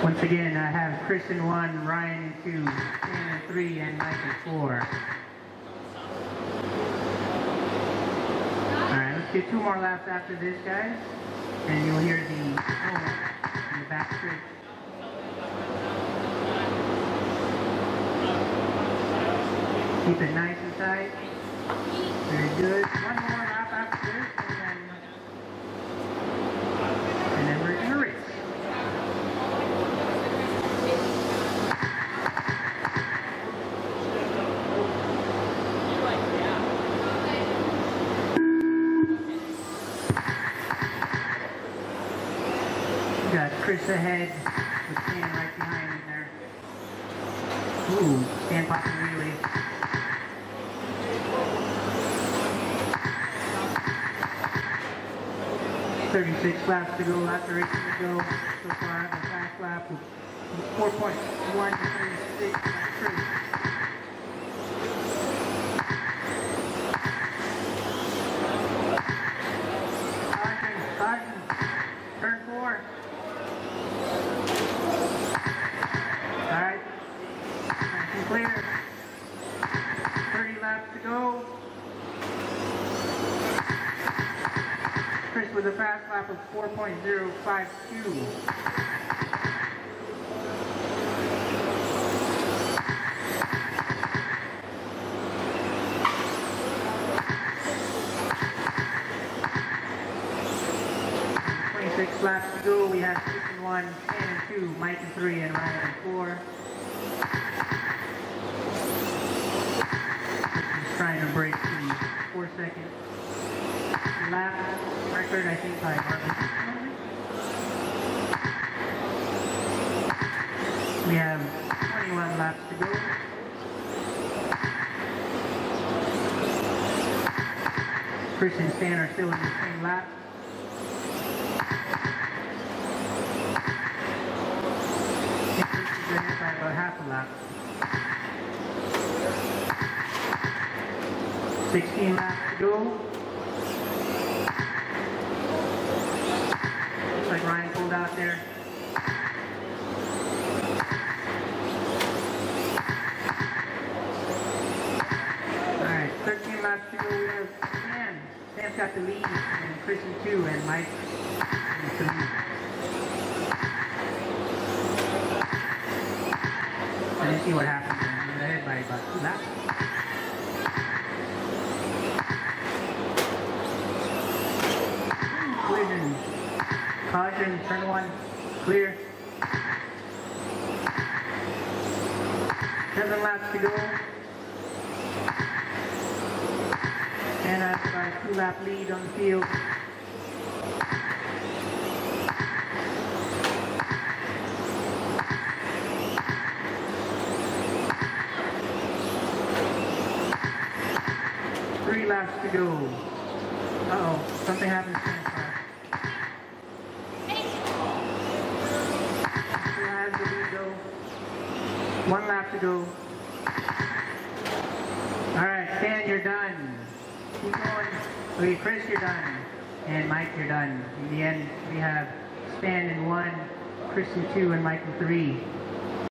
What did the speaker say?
Once again, I have Chris in 1, Ryan in 2, Stan in 3, and Mike in 4. Alright, let's get 2 more laps after this, guys. And you'll hear the horn in the back stretch. Keep it nice and tight. Very good. 1 more lap after this, and then we're gonna race. Got Chris ahead with Stan right behind him there. Ooh, Stan popping wheelie. .36 laps to go, lots of racing to go. So far, the fast lap with 4.1 to 36. Chris. Caution. Turn 4. Alright. Nice and clear. 30 laps to go. Chris with a fast lap of 4.052. Laps to go. We have Chris in 1, Stan in 2, Mike in 3, and Ryan in 4. Just trying to break the 4-second lap record, I think, by Marvin. We have 21 laps to go. Chris and Stan are still in the same lap. By about half a lap. 16 laps to go. Looks like Ryan pulled out there. Alright, 13 laps to go. We have Stan. Stan's got the lead, and Chris in 2, and Mike in 3. I didn't see what happened there. He was ahead by about 2 laps. Collision. Caution, turn 1, clear. 7 laps to go. And I've got a 2-lap lead on the field. Laps to go. Uh-oh, something happened to Stan's car. Still has the lead though. 1 lap to go. Alright, Stan, you're done. Keep going. Okay, Chris, you're done. And Mike, you're done. In the end, we have Stan in 1, Chris in 2, and Mike in 3.